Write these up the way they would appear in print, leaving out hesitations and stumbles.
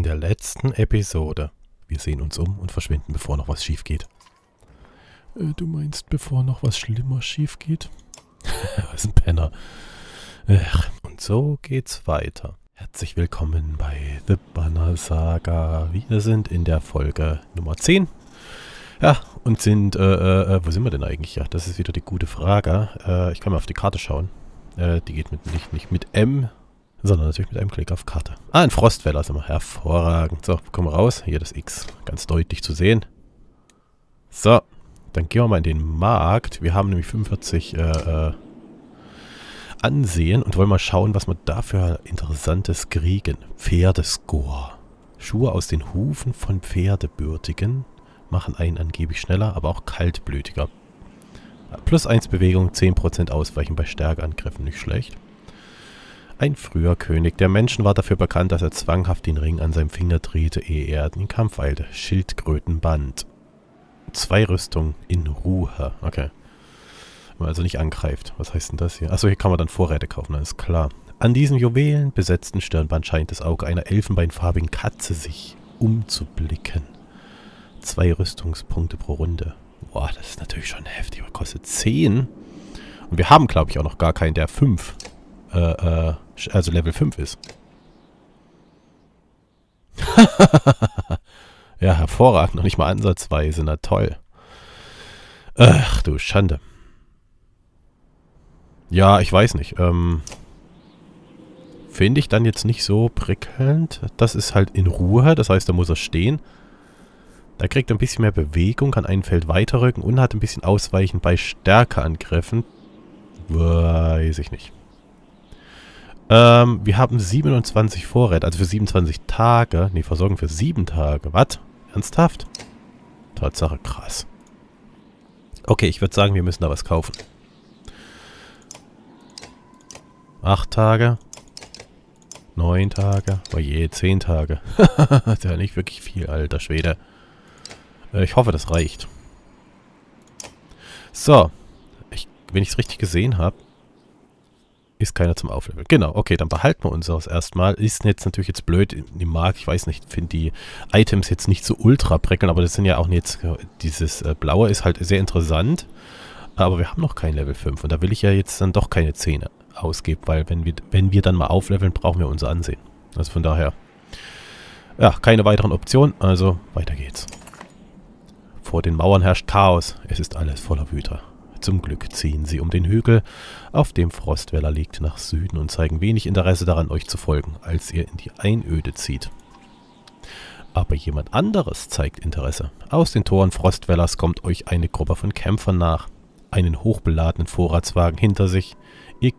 In der letzten Episode. Wir sehen uns um und verschwinden, bevor noch was schief geht. Du meinst, bevor noch was Schlimmer schief geht? Was ein Penner. Und so geht's weiter. Herzlich willkommen bei The Banner Saga. Wir sind in der Folge Nummer 10. Ja, und sind, wo sind wir denn eigentlich? Ja, das ist wieder die gute Frage. Ich kann mal auf die Karte schauen. Die geht nicht mit M, sondern natürlich mit einem Klick auf Karte. Ah, ein Frostweller sind wir. Hervorragend. So, kommen wir raus. Hier das X. Ganz deutlich zu sehen. So, dann gehen wir mal in den Markt. Wir haben nämlich 45 Ansehen und wollen mal schauen, was wir da für Interessantes kriegen. Pferdescore. Schuhe aus den Hufen von Pferdebürtigen machen einen angeblich schneller, aber auch kaltblütiger. Plus 1 Bewegung, 10% Ausweichen bei Stärkeangriffen. Nicht schlecht. Ein früher König der Menschen war dafür bekannt, dass er zwanghaft den Ring an seinem Finger drehte, ehe er in den Kampf eilte. Schildkrötenband. 2 Rüstungen in Ruhe. Okay. Wenn man also nicht angreift. Was heißt denn das hier? Achso, hier kann man dann Vorräte kaufen, alles klar. An diesem juwelenbesetzten Stirnband scheint das Auge einer elfenbeinfarbigen Katze sich umzublicken. 2 Rüstungspunkte pro Runde. Boah, das ist natürlich schon heftig. Aber kostet 10. Und wir haben, glaube ich, auch noch gar keinen, der 5 also Level 5 ist. Ja, hervorragend. Noch nicht mal ansatzweise. Na toll. Ach du Schande. Ja, ich weiß nicht. Finde ich dann jetzt nicht so prickelnd. Das ist halt in Ruhe. Das heißt, da muss er stehen. Da kriegt er ein bisschen mehr Bewegung, kann ein Feld weiterrücken und hat ein bisschen Ausweichen bei Stärkeangriffen. Weiß ich nicht. Wir haben 27 Vorräte, also für 27 Tage. Ne, Versorgung für 7 Tage. Was? Ernsthaft? Tatsache, krass. Okay, ich würde sagen, wir müssen da was kaufen. 8 Tage. 9 Tage. Oh je, 10 Tage. Das ist ja nicht wirklich viel, alter Schwede. Ich hoffe, das reicht. So. Wenn ich es richtig gesehen habe, ist keiner zum Aufleveln. Genau, okay, dann behalten wir unseres erstmal. Ist jetzt natürlich jetzt blöd im Markt. Ich weiß nicht, finde die Items jetzt nicht so ultra prickelnd, aber das sind ja auch jetzt, dieses Blaue ist halt sehr interessant. Aber wir haben noch kein Level 5 und da will ich ja jetzt dann doch keine 10 ausgeben, weil wenn wir dann mal aufleveln, brauchen wir unser Ansehen. Also von daher, ja, keine weiteren Optionen, also weiter geht's. Vor den Mauern herrscht Chaos. Es ist alles voller Wüter. Zum Glück ziehen sie um den Hügel, auf dem Frostweller liegt, nach Süden und zeigen wenig Interesse daran, euch zu folgen, als ihr in die Einöde zieht. Aber jemand anderes zeigt Interesse. Aus den Toren Frostwellers kommt euch eine Gruppe von Kämpfern nach. Einen hochbeladenen Vorratswagen hinter sich. Ihr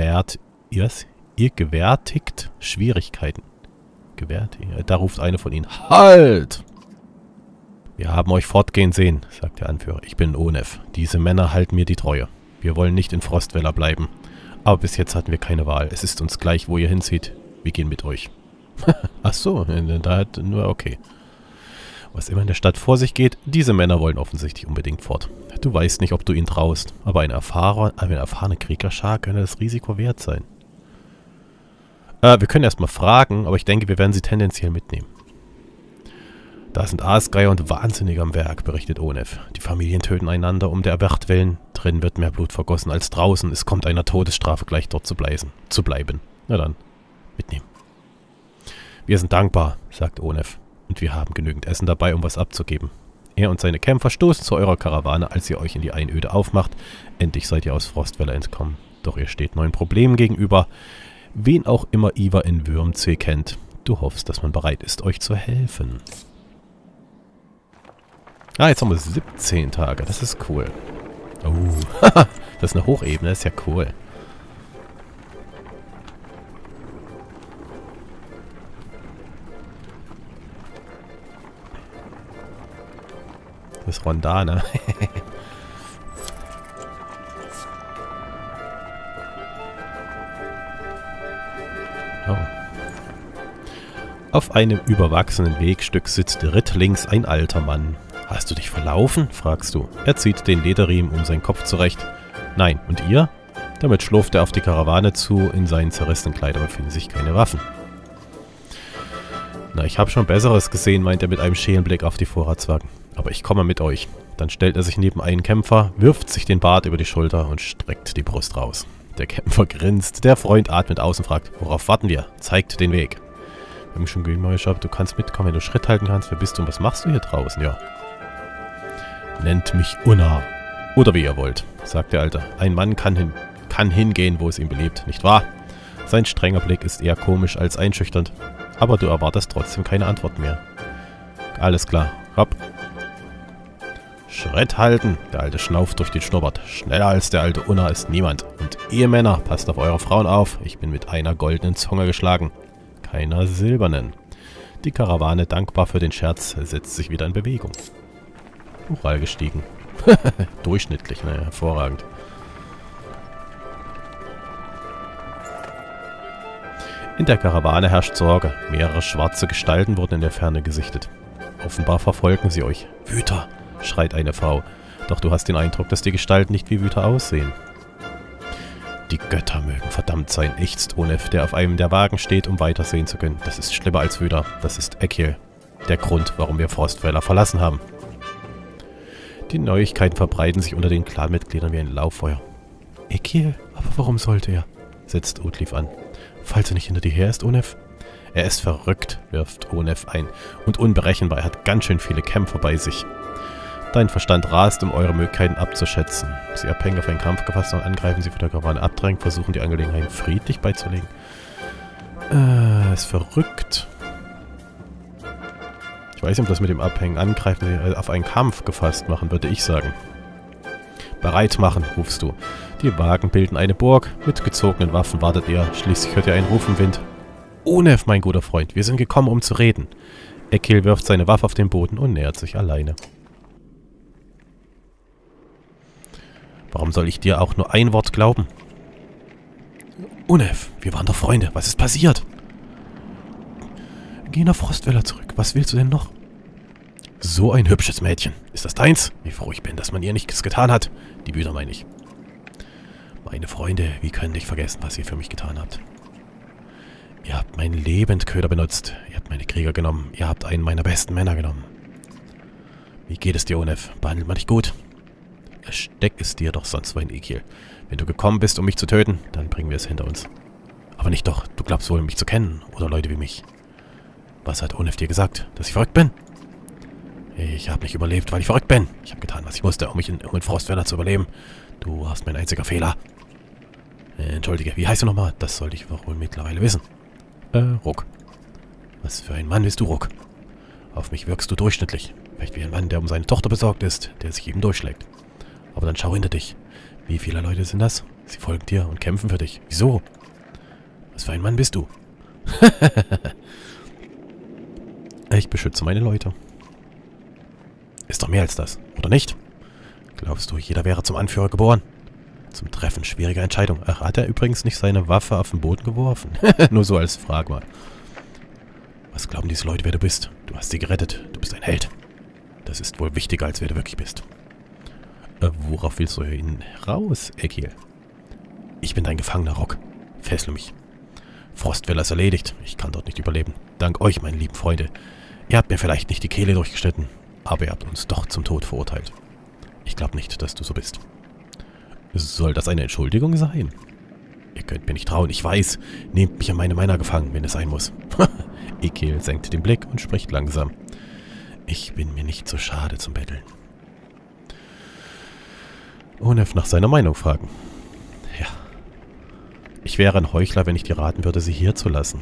gewärtigt Schwierigkeiten. Da ruft eine von ihnen. Halt! Wir haben euch fortgehen sehen, sagt der Anführer. Ich bin Onef. Diese Männer halten mir die Treue. Wir wollen nicht in Frostweller bleiben. Aber bis jetzt hatten wir keine Wahl. Es ist uns gleich, wo ihr hinzieht. Wir gehen mit euch. Ach so, da hat nur okay. Was immer in der Stadt vor sich geht, diese Männer wollen offensichtlich unbedingt fort. Du weißt nicht, ob du ihnen traust, aber eine erfahrene Kriegerschar könne das Risiko wert sein. Wir können erstmal fragen, aber ich denke, wir werden sie tendenziell mitnehmen. Da sind Aasgeier und Wahnsinnige am Werk, berichtet Onef. Die Familien töten einander um der Wacht willen. Drin wird mehr Blut vergossen als draußen. Es kommt einer Todesstrafe gleich dort zu bleiben. Na dann, mitnehmen. Wir sind dankbar, sagt Onef. Und wir haben genügend Essen dabei, um was abzugeben. Er und seine Kämpfer stoßen zu eurer Karawane, als ihr euch in die Einöde aufmacht. Endlich seid ihr aus Frostweller entkommen. Doch ihr steht neuen Problemen gegenüber. Wen auch immer Ivar in Würmsee kennt. Du hoffst, dass man bereit ist, euch zu helfen. Ah, jetzt haben wir 17 Tage. Das ist cool. Oh, das ist eine Hochebene. Das ist ja cool. Das ist Rondane. Oh. Auf einem überwachsenen Wegstück sitzt rittlings ein alter Mann. Hast du dich verlaufen? Fragst du. Er zieht den Lederriemen um seinen Kopf zurecht. Nein, und ihr? Damit schlurft er auf die Karawane zu. In seinen zerrissenen Kleidern befinden sich keine Waffen. Na, ich habe schon Besseres gesehen, meint er mit einem schälen Blick auf die Vorratswagen. Aber ich komme mit euch. Dann stellt er sich neben einen Kämpfer, wirft sich den Bart über die Schulter und streckt die Brust raus. Der Kämpfer grinst, der Freund atmet aus und fragt, worauf warten wir? Zeigt den Weg. Wir haben schon gegenüber, du kannst mitkommen, wenn du Schritt halten kannst. Wer bist du und was machst du hier draußen? Ja. Nennt mich Unna. Oder wie ihr wollt, sagt der Alte. Ein Mann kann hingehen, wo es ihm beliebt, nicht wahr? Sein strenger Blick ist eher komisch als einschüchternd. Aber du erwartest trotzdem keine Antwort mehr. Alles klar, hopp. Schritt halten. Der Alte schnauft durch den Schnurrbart. Schneller als der alte Unna ist niemand. Und Ehemänner, passt auf eure Frauen auf. Ich bin mit einer goldenen Zunge geschlagen. Keiner silbernen. Die Karawane, dankbar für den Scherz, setzt sich wieder in Bewegung. Ural gestiegen. Durchschnittlich, ne? Hervorragend. In der Karawane herrscht Sorge. Mehrere schwarze Gestalten wurden in der Ferne gesichtet. Offenbar verfolgen sie euch. Wüter, schreit eine Frau. Doch du hast den Eindruck, dass die Gestalten nicht wie Wüter aussehen. Die Götter mögen verdammt sein, ächzt Onef, der auf einem der Wagen steht, um weitersehen zu können. Das ist schlimmer als Wüter. Das ist Ekiel. Der Grund, warum wir Frostwälder verlassen haben. Die Neuigkeiten verbreiten sich unter den Clanmitgliedern wie ein Lauffeuer. Ekiel? Aber warum sollte er? Setzt Utliv an. Falls er nicht hinter dir her ist, Onef? Er ist verrückt, wirft Onef ein. Und unberechenbar, er hat ganz schön viele Kämpfer bei sich. Dein Verstand rast, um eure Möglichkeiten abzuschätzen. Sie abhängen auf einen Kampf gefasst und angreifen, sie von der Karawane abdrängen, versuchen die Angelegenheit friedlich beizulegen. Ist verrückt. Ich weiß nicht, ob das mit dem Abhängen, Angreifen, auf einen Kampf gefasst machen, würde ich sagen. Bereit machen, rufst du. Die Wagen bilden eine Burg. Mit gezogenen Waffen wartet ihr. Schließlich hört ihr einen Ruf im Wind. Onef, mein guter Freund, wir sind gekommen, um zu reden. Ekiel wirft seine Waffe auf den Boden und nähert sich alleine. Warum soll ich dir auch nur ein Wort glauben? Onef, wir waren doch Freunde. Was ist passiert? Geh nach Frostwälder zurück. Was willst du denn noch? So ein hübsches Mädchen. Ist das deins? Wie froh ich bin, dass man ihr nichts getan hat. Die Wüter meine ich. Meine Freunde, wie können ich vergessen, was ihr für mich getan habt? Ihr habt meinen Lebendköder benutzt. Ihr habt meine Krieger genommen. Ihr habt einen meiner besten Männer genommen. Wie geht es dir, Onef? Behandelt man dich gut? Steck es dir doch sonst wohin, Ekiel. Wenn du gekommen bist, um mich zu töten, dann bringen wir es hinter uns. Aber nicht doch. Du glaubst wohl, mich zu kennen. Oder Leute wie mich. Was hat Onef dir gesagt? Dass ich verrückt bin? Ich habe nicht überlebt, weil ich verrückt bin. Ich habe getan, was ich musste, um in Frostwälder zu überleben. Du warst mein einziger Fehler. Entschuldige, wie heißt du nochmal? Das sollte ich wohl mittlerweile wissen. Ruck. Was für ein Mann bist du, Ruck? Auf mich wirkst du durchschnittlich. Vielleicht wie ein Mann, der um seine Tochter besorgt ist, der sich eben durchschlägt. Aber dann schau hinter dich. Wie viele Leute sind das? Sie folgen dir und kämpfen für dich. Wieso? Was für ein Mann bist du? Ich beschütze meine Leute. Ist doch mehr als das, oder nicht? Glaubst du, jeder wäre zum Anführer geboren? Zum Treffen schwieriger Entscheidung. Ach, hat er übrigens nicht seine Waffe auf den Boden geworfen? Nur so als Frage mal. Was glauben diese Leute, wer du bist? Du hast sie gerettet. Du bist ein Held. Das ist wohl wichtiger, als wer du wirklich bist. Worauf willst du hin raus, Ekiel? Ich bin dein Gefangener, Rock. Fessle mich. Frostwälder ist erledigt. Ich kann dort nicht überleben. Dank euch, meine lieben Freunde. Ihr habt mir vielleicht nicht die Kehle durchgeschnitten, aber ihr habt uns doch zum Tod verurteilt. Ich glaube nicht, dass du so bist. Soll das eine Entschuldigung sein? Ihr könnt mir nicht trauen, ich weiß. Nehmt mich an meine Männer gefangen, wenn es sein muss. Ekiel senkt den Blick und spricht langsam. Ich bin mir nicht so schade zum Betteln. Onef nach seiner Meinung fragen. Ja. Ich wäre ein Heuchler, wenn ich dir raten würde, sie hier zu lassen.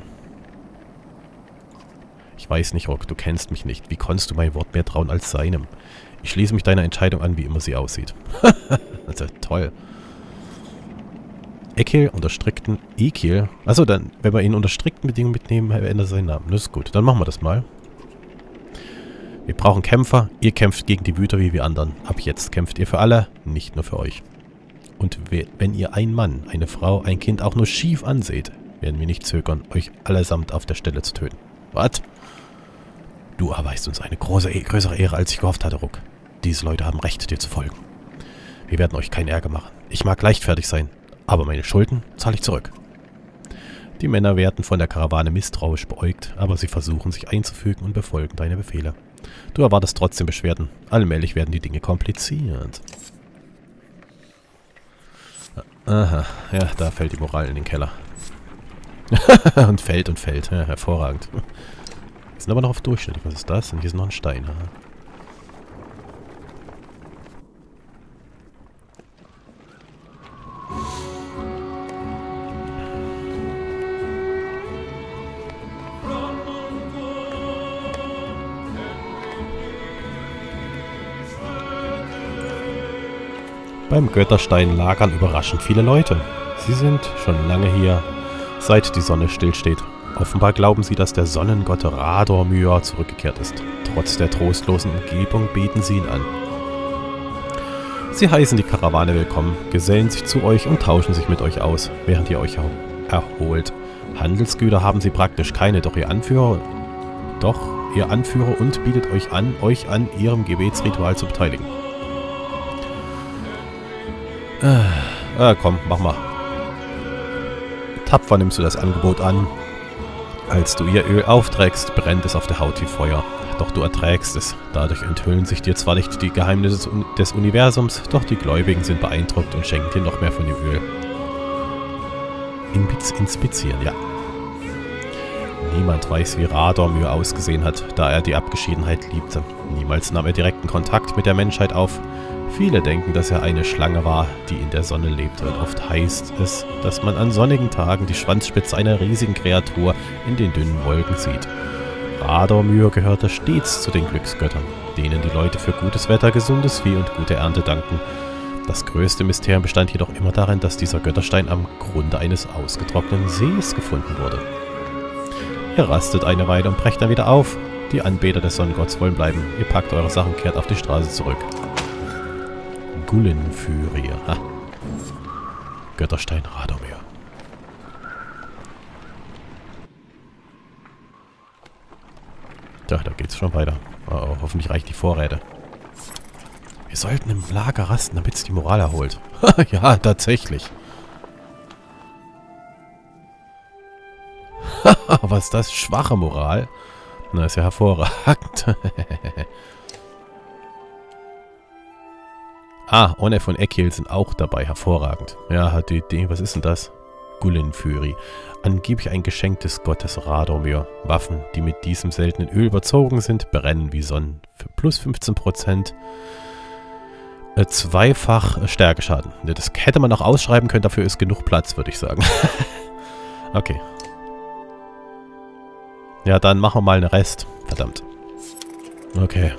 Ich weiß nicht, Rock, du kennst mich nicht. Wie konntest du mein Wort mehr trauen als seinem? Ich schließe mich deiner Entscheidung an, wie immer sie aussieht. Also, toll. Ekiel unter strikten... Ekiel? Achso, dann, wenn wir ihn unter strikten Bedingungen mitnehmen, ändert er seinen Namen. Das ist gut. Dann machen wir das mal. Wir brauchen Kämpfer. Ihr kämpft gegen die Wüter wie wir anderen. Ab jetzt kämpft ihr für alle, nicht nur für euch. Und wenn ihr einen Mann, eine Frau, ein Kind auch nur schief anseht, werden wir nicht zögern, euch allesamt auf der Stelle zu töten. Was? Du erweist uns eine größere Ehre, als ich gehofft hatte, Ruck. Diese Leute haben Recht, dir zu folgen. Wir werden euch keinen Ärger machen. Ich mag leichtfertig sein, aber meine Schulden zahle ich zurück. Die Männer werden von der Karawane misstrauisch beäugt, aber sie versuchen sich einzufügen und befolgen deine Befehle. Du erwartest trotzdem Beschwerden. Allmählich werden die Dinge kompliziert. Aha, ja, da fällt die Moral in den Keller. und fällt. Ja, hervorragend. Wir sind aber noch auf Durchschnitt. Was ist das? Und hier ist noch ein Stein. Aha. Beim Götterstein lagern überraschend viele Leute. Sie sind schon lange hier, seit die Sonne stillsteht. Offenbar glauben sie, dass der Sonnengott Radormyr zurückgekehrt ist. Trotz der trostlosen Umgebung beten sie ihn an. Sie heißen die Karawane willkommen, gesellen sich zu euch und tauschen sich mit euch aus, während ihr euch erholt. Handelsgüter haben sie praktisch keine, doch ihr Anführer und bietet euch an ihrem Gebetsritual zu beteiligen. Komm, mach mal. Tapfer nimmst du das Angebot an. Als du ihr Öl aufträgst, brennt es auf der Haut wie Feuer. Doch du erträgst es. Dadurch enthüllen sich dir zwar nicht die Geheimnisse des Universums, doch die Gläubigen sind beeindruckt und schenken dir noch mehr von dem Öl. Inspizieren, ja. Niemand weiß, wie Radormyr ausgesehen hat, da er die Abgeschiedenheit liebte. Niemals nahm er direkten Kontakt mit der Menschheit auf. Viele denken, dass er eine Schlange war, die in der Sonne lebte. Und oft heißt es, dass man an sonnigen Tagen die Schwanzspitze einer riesigen Kreatur in den dünnen Wolken sieht. Radormyr gehörte stets zu den Glücksgöttern, denen die Leute für gutes Wetter, gesundes Vieh und gute Ernte danken. Das größte Mysterium bestand jedoch immer darin, dass dieser Götterstein am Grunde eines ausgetrockneten Sees gefunden wurde. Ihr rastet eine Weile und brecht dann wieder auf. Die Anbeter des Sonnengotts wollen bleiben. Ihr packt eure Sachen und kehrt auf die Straße zurück. Gullenfurie. Ha. Götterstein Radormyr. Ja, da geht's schon weiter. Oh, hoffentlich reicht die Vorräte. Wir sollten im Lager rasten, damit es die Moral erholt. Ja, tatsächlich. Was ist das? Schwache Moral? Na, ist ja hervorragend. Onef und Ekil sind auch dabei. Hervorragend. Ja, hat die Idee. Was ist denn das? Gullenfurie. Angeblich ein Geschenk des Gottes Radormyr. Waffen, die mit diesem seltenen Öl überzogen sind, brennen wie Sonnen. Für plus 15%. Zweifach Stärkeschaden. Das hätte man noch ausschreiben können. Dafür ist genug Platz, würde ich sagen. Okay. Ja, dann machen wir mal einen Rest. Verdammt. Okay.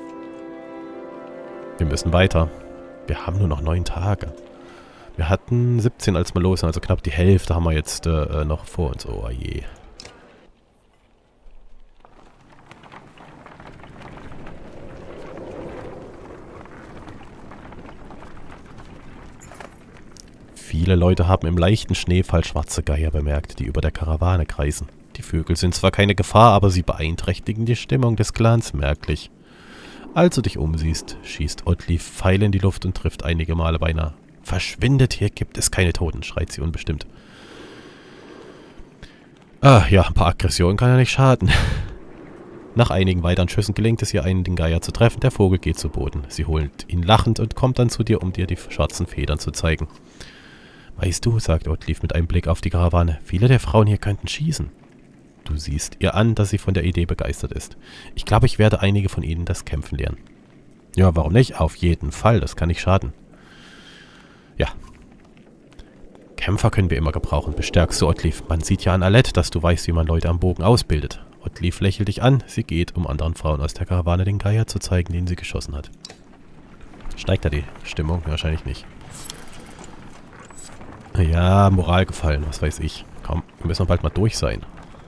Wir müssen weiter. Wir haben nur noch 9 Tage. Wir hatten 17, als wir los sind. Also knapp die Hälfte haben wir jetzt noch vor uns. Oh je. Viele Leute haben im leichten Schneefall schwarze Geier bemerkt, die über der Karawane kreisen. Die Vögel sind zwar keine Gefahr, aber sie beeinträchtigen die Stimmung des Clans merklich. Als du dich umsiehst, schießt Ottlief Pfeile in die Luft und trifft einige Male beinahe. »Verschwindet, hier gibt es keine Toten«, schreit sie unbestimmt. Ja, ein paar Aggressionen kann ja nicht schaden. Nach einigen weiteren Schüssen gelingt es ihr, den Geier zu treffen. Der Vogel geht zu Boden. Sie holt ihn lachend und kommt dann zu dir, um dir die schwarzen Federn zu zeigen. »Weißt du«, sagt Ottlief mit einem Blick auf die Karawane, »viele der Frauen hier könnten schießen.« Du siehst ihr an, dass sie von der Idee begeistert ist. Ich glaube, ich werde einige von ihnen das Kämpfen lernen. Ja, warum nicht? Auf jeden Fall, das kann nicht schaden. Ja. Kämpfer können wir immer gebrauchen, bestärkst du Ottlief. Man sieht ja an Alette, dass du weißt, wie man Leute am Bogen ausbildet. Ottlief lächelt dich an. Sie geht, um anderen Frauen aus der Karawane den Geier zu zeigen, den sie geschossen hat. Steigt da die Stimmung? Wahrscheinlich nicht. Ja, Moral gefallen, was weiß ich. Komm, wir müssen bald mal durch sein.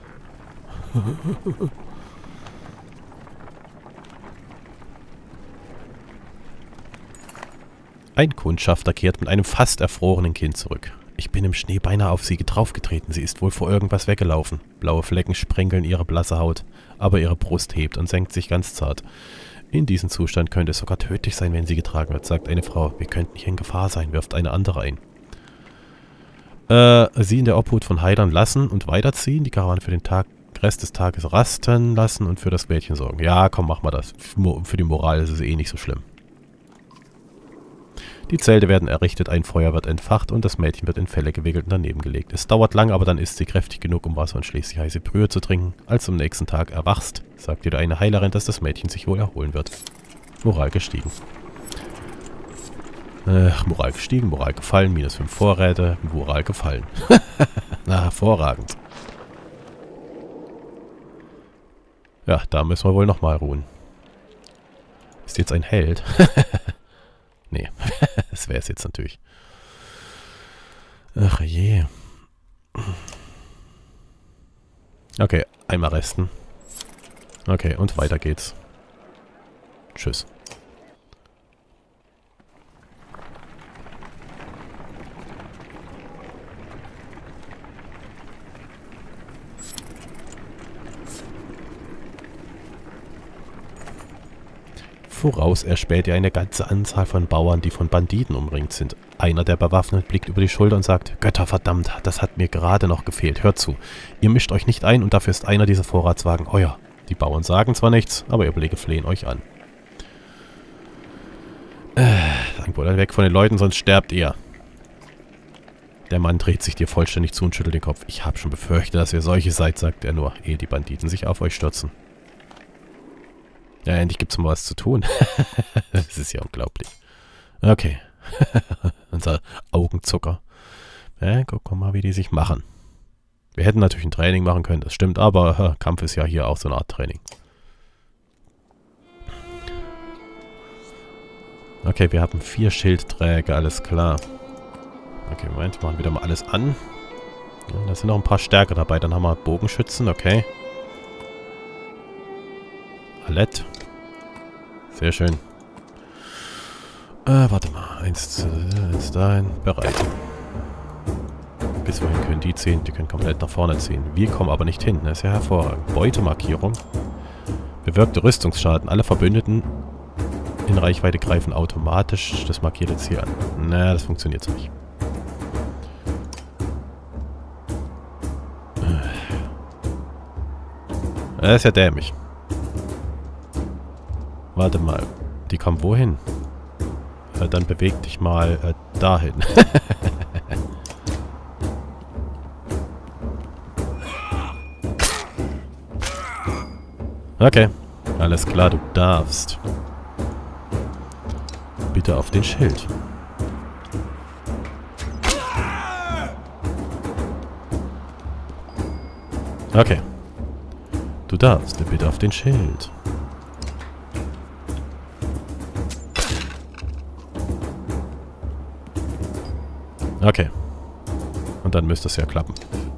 Ein Kundschafter kehrt mit einem fast erfrorenen Kind zurück. Ich bin im Schnee beinahe auf sie draufgetreten. Sie ist wohl vor irgendwas weggelaufen. Blaue Flecken sprengeln ihre blasse Haut, aber ihre Brust hebt und senkt sich ganz zart. In diesem Zustand könnte es sogar tödlich sein, wenn sie getragen wird, sagt eine Frau. Wir könnten hier in Gefahr sein, wirft eine andere ein. Sie in der Obhut von Heilern lassen und weiterziehen. Die Karawane für den Rest des Tages rasten lassen und für das Mädchen sorgen. Ja, komm, mach mal das. Für die Moral ist es eh nicht so schlimm. Die Zelte werden errichtet, ein Feuer wird entfacht und das Mädchen wird in Felle gewickelt und daneben gelegt. Es dauert lang, aber dann ist sie kräftig genug, um Wasser und schließlich heiße Brühe zu trinken. Als du am nächsten Tag erwachst, sagt dir eine Heilerin, dass das Mädchen sich wohl erholen wird. Moral gestiegen. Moral gestiegen, Moral gefallen, -5 Vorräte, Moral gefallen. Na, hervorragend. Ja, da müssen wir wohl nochmal ruhen. Ist jetzt ein Held? Nee, das wäre es jetzt natürlich. Ach je. Okay, einmal resten. Okay, und weiter geht's. Tschüss. Voraus erspäht ihr eine ganze Anzahl von Bauern, die von Banditen umringt sind. Einer der Bewaffneten blickt über die Schulter und sagt, Götterverdammt, das hat mir gerade noch gefehlt. Hört zu, ihr mischt euch nicht ein und dafür ist einer dieser Vorratswagen euer. Die Bauern sagen zwar nichts, aber ihr Blicke flehen euch an. Sankt wohl weg von den Leuten, sonst sterbt ihr. Der Mann dreht sich dir vollständig zu und schüttelt den Kopf. Ich habe schon befürchtet, dass ihr solche seid, sagt er nur, ehe die Banditen sich auf euch stürzen. Ja, endlich gibt's mal was zu tun. Das ist ja unglaublich. Okay. Unser Augenzucker. Ja, gucken wir mal, wie die sich machen. Wir hätten natürlich ein Training machen können, das stimmt, aber Kampf ist ja hier auch so eine Art Training. Okay, wir haben 4 Schildträger, alles klar. Okay, Moment, wir machen wieder mal alles an. Ja, da sind noch ein paar Stärke dabei, dann haben wir Bogenschützen, okay. Alett. Sehr schön. Warte mal. 1 dahin. Bereit. Bis wohin können die ziehen? Die können komplett nach vorne ziehen. Wir kommen aber nicht hin. Das ist ja hervorragend. Beutemarkierung. Bewirkte Rüstungsschaden. Alle Verbündeten in Reichweite greifen automatisch das markierte Ziel an. Na, das funktioniert so nicht. Das ist ja dämlich. Warte mal. Die kommen wohin? Dann beweg dich mal dahin. Okay. Alles klar, du darfst. Bitte auf den Schild. Okay. Du darfst bitte auf den Schild. Okay. Und dann müsste es ja klappen.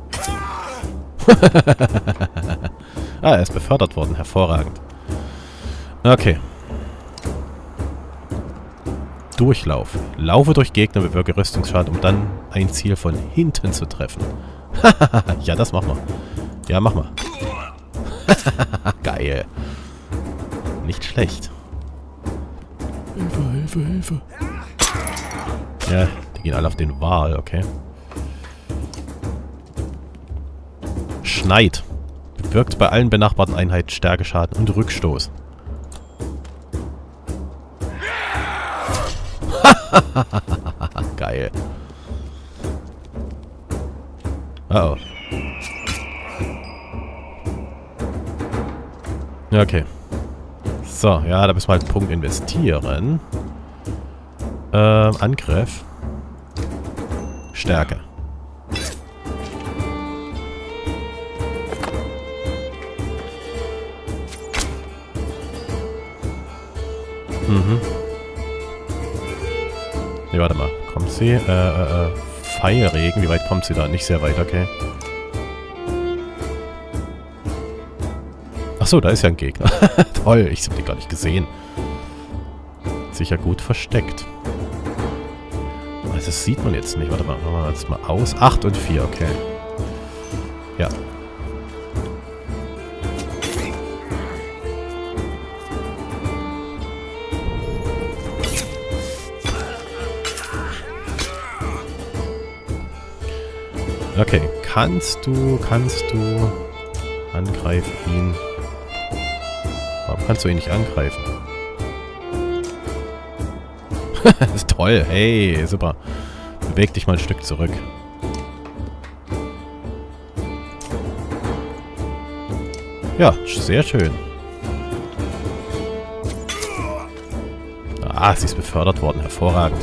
Er ist befördert worden. Hervorragend. Okay. Durchlauf. Laufe durch Gegner, bewirke Rüstungsschaden, um dann ein Ziel von hinten zu treffen. Ja, das machen wir. Ja, mach mal. Geil. Nicht schlecht. Hilfe, Hilfe, Hilfe. Ja, die gehen alle auf den Wal, okay. Schneit. Bewirkt bei allen benachbarten Einheiten Stärkeschaden und Rückstoß. Geil. Oh. Okay. So, ja, da müssen wir halt einen Punkt investieren. Angriff. Stärke. Mhm. Ne, warte mal. Kommt sie? Pfeilregen. Wie weit kommt sie da? Nicht sehr weit, okay. Achso, da ist ja ein Gegner. Toll, ich habe den gar nicht gesehen. Sicher gut versteckt. Das sieht man jetzt nicht. Warte mal, machen wir das mal aus. 8 und 4, okay. Ja. Okay, kannst du angreifen ihn? Warum kannst du ihn nicht angreifen? Das ist toll. Hey, super. Beweg dich mal ein Stück zurück. Ja, sehr schön. Ah, sie ist befördert worden. Hervorragend.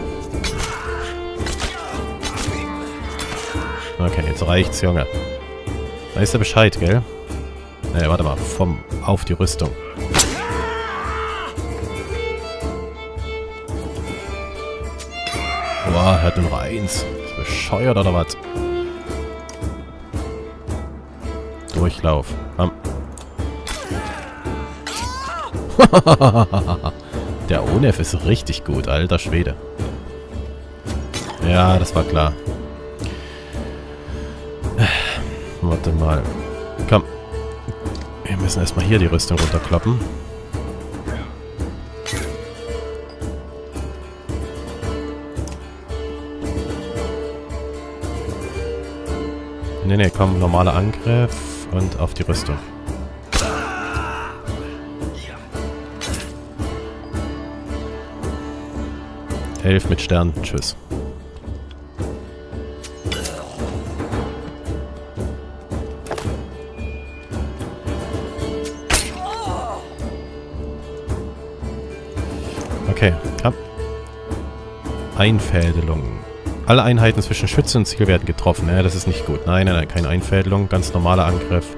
Okay, jetzt reicht's, Junge. Weißt du Bescheid, gell? Ne, warte mal. Auf die Rüstung. Boah, er hat nur noch 1. Ist bescheuert oder was? Durchlauf. Komm. Der ONEF ist richtig gut, alter Schwede. Ja, das war klar. Warte mal. Komm. Wir müssen erstmal hier die Rüstung runterkloppen. Ne, komm, normaler Angriff und auf die Rüstung. Elf mit Stern. Tschüss. Okay, komm. Einfädelung. Alle Einheiten zwischen Schütze und Ziel werden getroffen. Ja, das ist nicht gut. Nein, nein, nein, keine Einfädelung. Ganz normaler Angriff.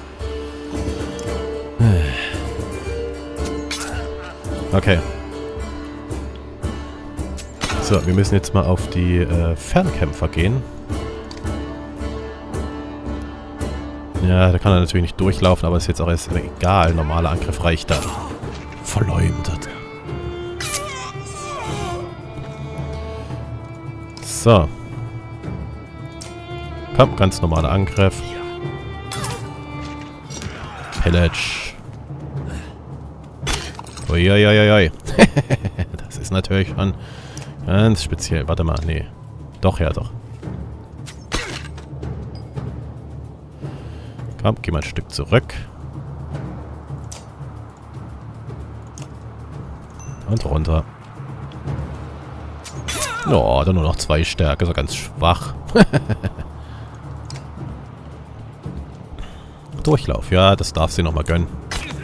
Okay. So, wir müssen jetzt mal auf die Fernkämpfer gehen. Ja, da kann er natürlich nicht durchlaufen, aber ist jetzt auch erst egal. Normaler Angriff reicht da. Verleumdet. So. Komm, ganz normaler Angriff. Pillage. Uiuiuiui. Das ist natürlich schon ganz speziell. Warte mal, nee. Doch, ja, doch. Komm, geh mal ein Stück zurück. Und runter. Oh, dann nur noch 2 Stärke, so ganz schwach. Durchlauf, ja, das darf sie nochmal gönnen.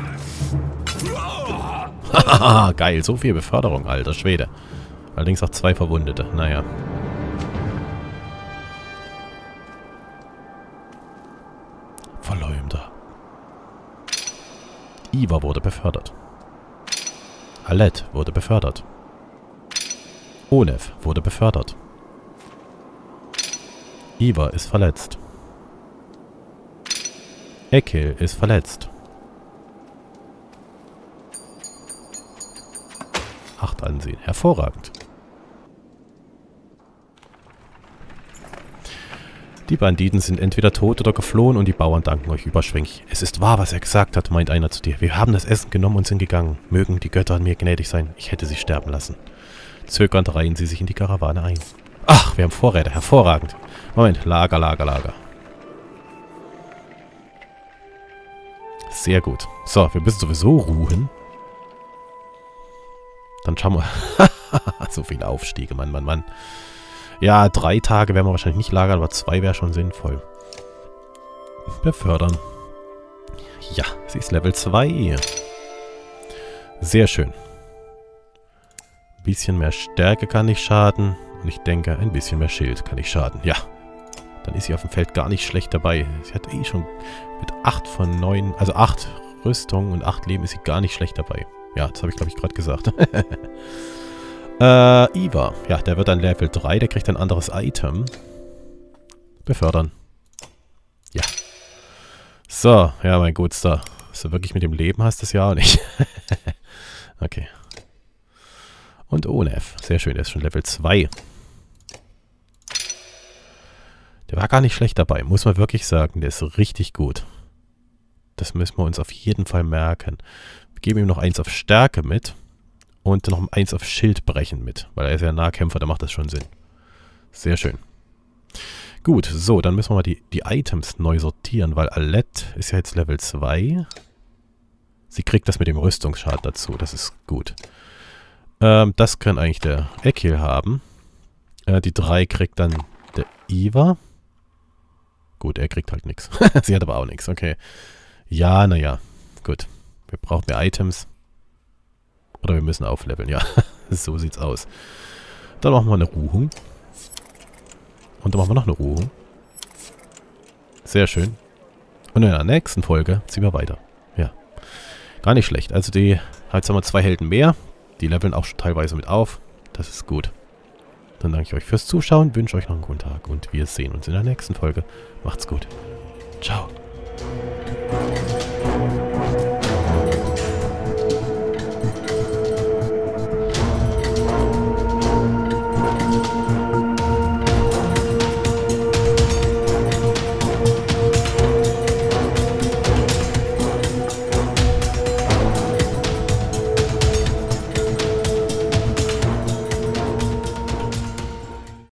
Haha, geil, so viel Beförderung, alter Schwede. Allerdings auch 2 Verwundete, naja. Verleumder. Iva wurde befördert. Alette wurde befördert. ONEF wurde befördert. Iva ist verletzt. Ekil ist verletzt. 8 Ansehen. Hervorragend. Die Banditen sind entweder tot oder geflohen und die Bauern danken euch überschwänglich. Es ist wahr, was er gesagt hat, meint einer zu dir. Wir haben das Essen genommen und sind gegangen. Mögen die Götter an mir gnädig sein. Ich hätte sie sterben lassen. Zögernd reihen sie sich in die Karawane ein. Ach, wir haben Vorräte. Hervorragend. Moment. Lager, Lager, Lager. Sehr gut. So, wir müssen sowieso ruhen. Dann schauen wir. So viele Aufstiege, Mann, Mann, Mann. Ja, 3 Tage werden wir wahrscheinlich nicht lagern, aber 2 wäre schon sinnvoll. Befördern. Ja, sie ist Level 2. Sehr schön. Ein bisschen mehr Stärke kann nicht schaden. Und ich denke, ein bisschen mehr Schild kann nicht schaden. Ja. Dann ist sie auf dem Feld gar nicht schlecht dabei. Sie hat eh schon mit 8 von 9, also 8 Rüstung und 8 Leben ist sie gar nicht schlecht dabei. Ja, das habe ich, glaube ich, gerade gesagt. Iva. Ja, der wird dann Level 3. Der kriegt ein anderes Item. Befördern. Ja. So. Ja, mein Gutster. Was du wirklich mit dem Leben hast, das ja auch nicht. Okay. Und ONEF. Sehr schön. Der ist schon Level 2. Der war gar nicht schlecht dabei. Muss man wirklich sagen. Der ist richtig gut. Das müssen wir uns auf jeden Fall merken. Wir geben ihm noch 1 auf Stärke mit. Und noch 1 auf Schild brechen mit. Weil er ist ja ein Nahkämpfer, da macht das schon Sinn. Sehr schön. Gut, so, dann müssen wir mal die Items neu sortieren, weil Alette ist ja jetzt Level 2. Sie kriegt das mit dem Rüstungsschaden dazu, das ist gut. Das kann eigentlich der Ekil haben. Die 3 kriegt dann der Iva. Gut, er kriegt halt nichts. Sie hat aber auch nichts, okay. Ja, naja, gut. Wir brauchen mehr Items. Oder wir müssen aufleveln, ja. So sieht's aus. Dann machen wir eine Ruhung. Und dann machen wir noch eine Ruhung. Sehr schön. Und in der nächsten Folge ziehen wir weiter. Ja. Gar nicht schlecht. Also jetzt haben wir 2 Helden mehr. Die leveln auch schon teilweise mit auf. Das ist gut. Dann danke ich euch fürs Zuschauen, wünsche euch noch einen guten Tag und wir sehen uns in der nächsten Folge. Macht's gut. Ciao.